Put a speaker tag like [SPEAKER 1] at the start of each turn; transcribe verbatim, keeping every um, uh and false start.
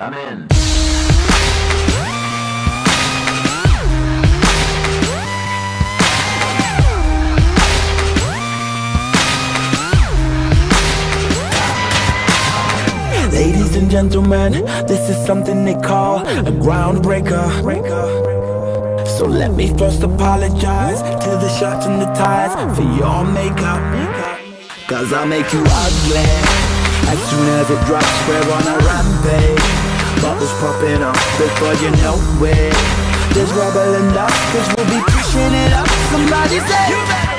[SPEAKER 1] Come in.
[SPEAKER 2] Ladies and gentlemen, this is something they call a groundbreaker. So let me first apologize to the shirts and the ties for your makeup, cause I'll make you ugly as soon as it drops. We're on a rampage, bubbles popping up before you know it. There's rubble and dust, cause we'll be pushing it up. Somebody say, you better